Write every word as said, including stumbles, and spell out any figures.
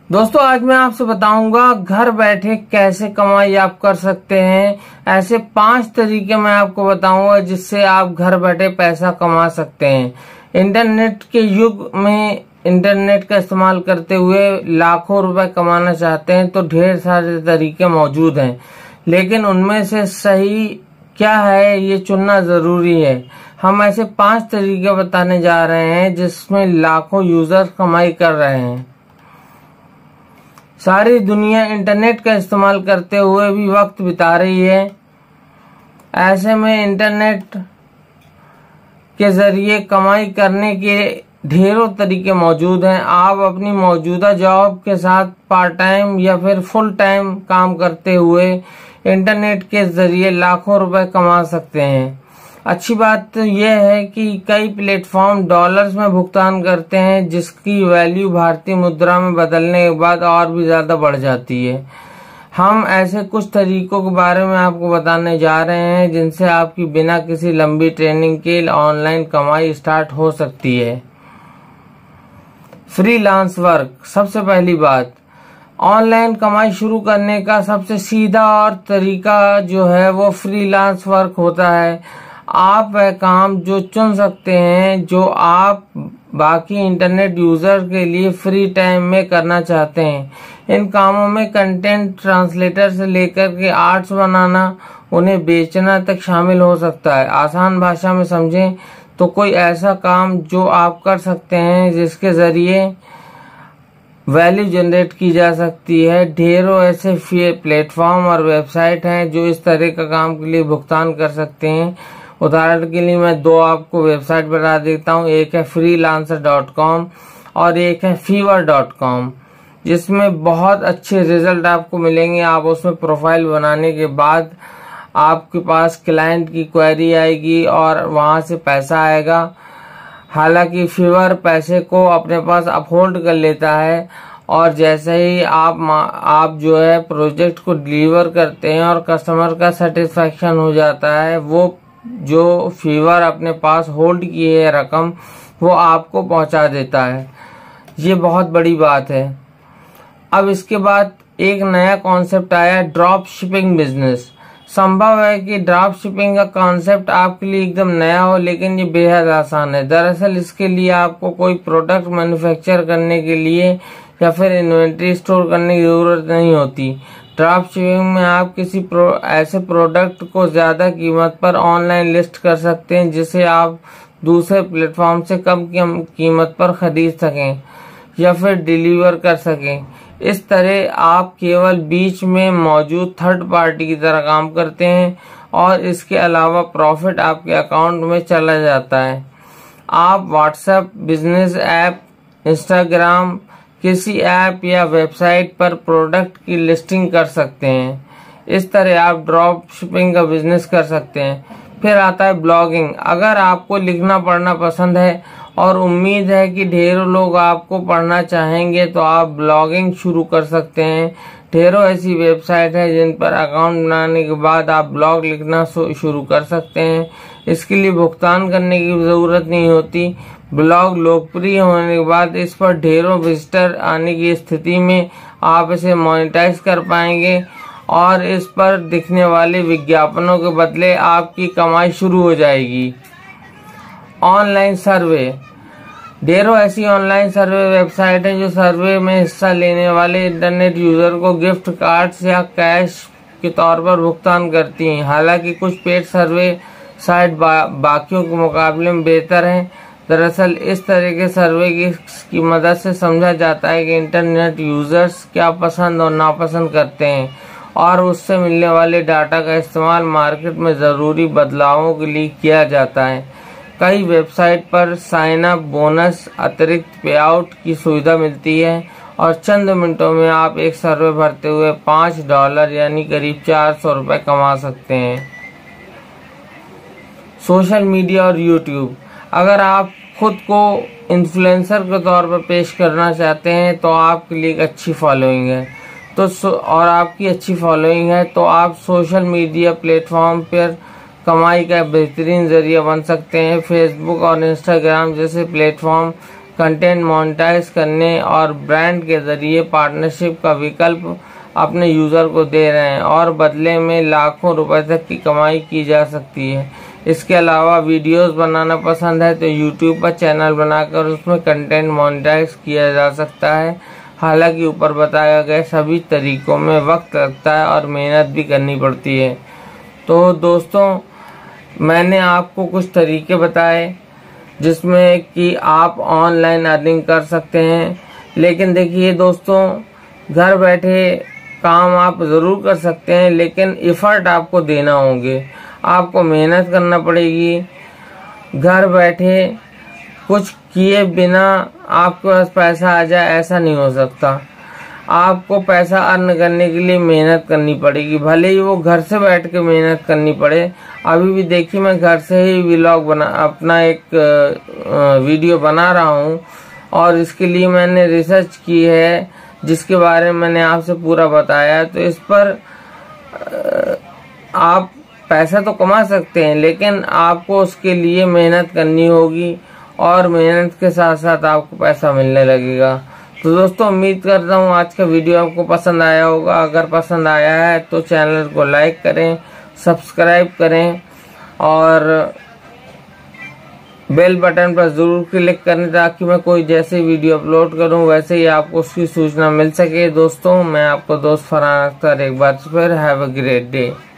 दोस्तों आज मैं आपसे बताऊंगा घर बैठे कैसे कमाई आप कर सकते हैं। ऐसे पांच तरीके मैं आपको बताऊंगा जिससे आप घर बैठे पैसा कमा सकते हैं। इंटरनेट के युग में इंटरनेट का इस्तेमाल करते हुए लाखों रुपए कमाना चाहते हैं तो ढेर सारे तरीके मौजूद हैं, लेकिन उनमें से सही क्या है ये चुनना जरूरी है। हम ऐसे पांच तरीके बताने जा रहे हैं जिसमें लाखों यूजर कमाई कर रहे हैं। सारी दुनिया इंटरनेट का इस्तेमाल करते हुए भी वक्त बिता रही है। ऐसे में इंटरनेट के जरिए कमाई करने के ढेरों तरीके मौजूद हैं। आप अपनी मौजूदा जॉब के साथ पार्ट टाइम या फिर फुल टाइम काम करते हुए इंटरनेट के जरिए लाखों रुपए कमा सकते हैं। अच्छी बात तो यह है कि कई प्लेटफॉर्म डॉलर्स में भुगतान करते हैं, जिसकी वैल्यू भारतीय मुद्रा में बदलने के बाद और भी ज्यादा बढ़ जाती है। हम ऐसे कुछ तरीकों के बारे में आपको बताने जा रहे हैं जिनसे आपकी बिना किसी लंबी ट्रेनिंग के ऑनलाइन कमाई स्टार्ट हो सकती है। Freelance work. सबसे पहली बात, ऑनलाइन कमाई शुरू करने का सबसे सीधा और तरीका जो है वो फ्रीलांस वर्क होता है। आप वह काम जो चुन सकते हैं जो आप बाकी इंटरनेट यूजर के लिए फ्री टाइम में करना चाहते हैं। इन कामों में कंटेंट ट्रांसलेटर से लेकर के आर्ट्स बनाना, उन्हें बेचना तक शामिल हो सकता है। आसान भाषा में समझें तो कोई ऐसा काम जो आप कर सकते हैं जिसके जरिए वैल्यू जनरेट की जा सकती है। ढेरों ऐसे प्लेटफॉर्म और वेबसाइट हैं जो इस तरह का काम के लिए भुगतान कर सकते हैं। उदाहरण के लिए मैं दो आपको वेबसाइट बता देता हूँ। एक है फ्रीलांसर डॉट कॉम और एक है फीवर डॉट कॉम, जिसमें बहुत अच्छे रिजल्ट आपको मिलेंगे। आप उसमें प्रोफाइल बनाने के बाद आपके पास क्लाइंट की क्वेरी आएगी और वहां से पैसा आएगा। हालांकि फीवर पैसे को अपने पास अपहोल्ड कर लेता है और जैसे ही आप आप जो है प्रोजेक्ट को डिलीवर करते हैं और कस्टमर का सेटिस्फेक्शन हो जाता है, वो जो फीवर अपने पास होल्ड की है रकम वो आपको पहुंचा देता है। ये बहुत बड़ी बात है। अब इसके बाद एक नया कॉन्सेप्ट आया, ड्रॉप शिपिंग बिजनेस। संभव है कि ड्रॉप शिपिंग का कॉन्सेप्ट आपके लिए एकदम नया हो, लेकिन ये बेहद आसान है। दरअसल इसके लिए आपको कोई प्रोडक्ट मैन्युफैक्चर करने के लिए या फिर इन्वेंट्री स्टोर करने की जरूरत नहीं होती। ड्रॉप शिपिंग में आप किसी प्रो, ऐसे प्रोडक्ट को ज्यादा कीमत पर ऑनलाइन लिस्ट कर सकते हैं जिसे आप दूसरे प्लेटफॉर्म से कम कीमत पर खरीद सकें या फिर डिलीवर कर सकें। इस तरह आप केवल बीच में मौजूद थर्ड पार्टी की तरह काम करते हैं और इसके अलावा प्रॉफिट आपके अकाउंट में चला जाता है। आप व्हाट्सएप बिजनेस ऐप, इंस्टाग्राम, किसी ऐप या वेबसाइट पर प्रोडक्ट की लिस्टिंग कर सकते हैं। इस तरह आप ड्रॉप शिपिंग का बिजनेस कर सकते हैं। फिर आता है ब्लॉगिंग। अगर आपको लिखना पढ़ना पसंद है और उम्मीद है कि ढेरों लोग आपको पढ़ना चाहेंगे तो आप ब्लॉगिंग शुरू कर सकते हैं। ढेरों ऐसी वेबसाइट है जिन पर अकाउंट बनाने के बाद आप ब्लॉग लिखना शुरू कर सकते हैं। इसके लिए भुगतान करने की जरूरत नहीं होती। ब्लॉग लोकप्रिय होने के बाद इस पर ढेरों विजिटर आने की स्थिति में आप इसे मोनेटाइज कर पाएंगे और इस पर दिखने वाले विज्ञापनों के बदले आपकी कमाई शुरू हो जाएगी। Online survey. ढेरों ऐसी ऑनलाइन सर्वे वेबसाइट है जो सर्वे में हिस्सा लेने वाले इंटरनेट यूजर को गिफ्ट कार्ड्स या कैश के तौर पर भुगतान करती हैं। हालांकि कुछ पेड सर्वे साइट बा, बाकियों के मुकाबले में बेहतर हैं। दरअसल इस तरह के सर्वे की, की मदद से समझा जाता है कि इंटरनेट यूजर्स क्या पसंद और नापसंद करते हैं और उससे मिलने वाले डाटा का इस्तेमाल मार्केट में जरूरी बदलावों के लिए किया जाता है। कई वेबसाइट पर साइन अप बोनस, अतिरिक्त पे आउट की सुविधा मिलती है और चंद मिनटों में आप एक सर्वे भरते हुए पाँच डॉलर यानी करीब चार सौ रुपए कमा सकते हैं। सोशल मीडिया और यूट्यूब। अगर आप खुद को इन्फ्लुएंसर के तौर पर पेश करना चाहते हैं तो आपके लिए एक अच्छी फॉलोइंग है तो और आपकी अच्छी फॉलोइंग है तो आप सोशल मीडिया प्लेटफॉर्म पर कमाई का बेहतरीन जरिया बन सकते हैं। फेसबुक और इंस्टाग्राम जैसे प्लेटफॉर्म कंटेंट मोनेटाइज करने और ब्रांड के जरिए पार्टनरशिप का विकल्प अपने यूजर को दे रहे हैं और बदले में लाखों रुपए तक की कमाई की जा सकती है। इसके अलावा वीडियोस बनाना पसंद है तो यूट्यूब पर चैनल बनाकर उसमें कंटेंट मोनेटाइज किया जा सकता है। हालांकि ऊपर बताया गया सभी तरीकों में वक्त लगता है और मेहनत भी करनी पड़ती है। तो दोस्तों, मैंने आपको कुछ तरीके बताए जिसमें कि आप ऑनलाइन अर्निंग कर सकते हैं। लेकिन देखिए दोस्तों, घर बैठे काम आप ज़रूर कर सकते हैं, लेकिन एफर्ट आपको देना होंगे, आपको मेहनत करना पड़ेगी। घर बैठे कुछ किए बिना आपके पास पैसा आ जाए ऐसा नहीं हो सकता। आपको पैसा अर्न करने के लिए मेहनत करनी पड़ेगी, भले ही वो घर से बैठ के मेहनत करनी पड़े। अभी भी देखिए, मैं घर से ही व्लॉग बना अपना एक वीडियो बना रहा हूँ और इसके लिए मैंने रिसर्च की है जिसके बारे में मैंने आपसे पूरा बताया। तो इस पर आप पैसा तो कमा सकते हैं, लेकिन आपको उसके लिए मेहनत करनी होगी और मेहनत के साथ साथ आपको पैसा मिलने लगेगा। तो दोस्तों, उम्मीद करता हूँ आज का वीडियो आपको पसंद आया होगा। अगर पसंद आया है तो चैनल को लाइक करें, सब्सक्राइब करें और बेल बटन पर जरूर क्लिक करें ताकि मैं कोई जैसे वीडियो अपलोड करूं वैसे ही आपको उसकी सूचना मिल सके। दोस्तों, मैं आपको दोस्त फरहान अख्तर एक बार फिर हैव अ ग्रेट डे।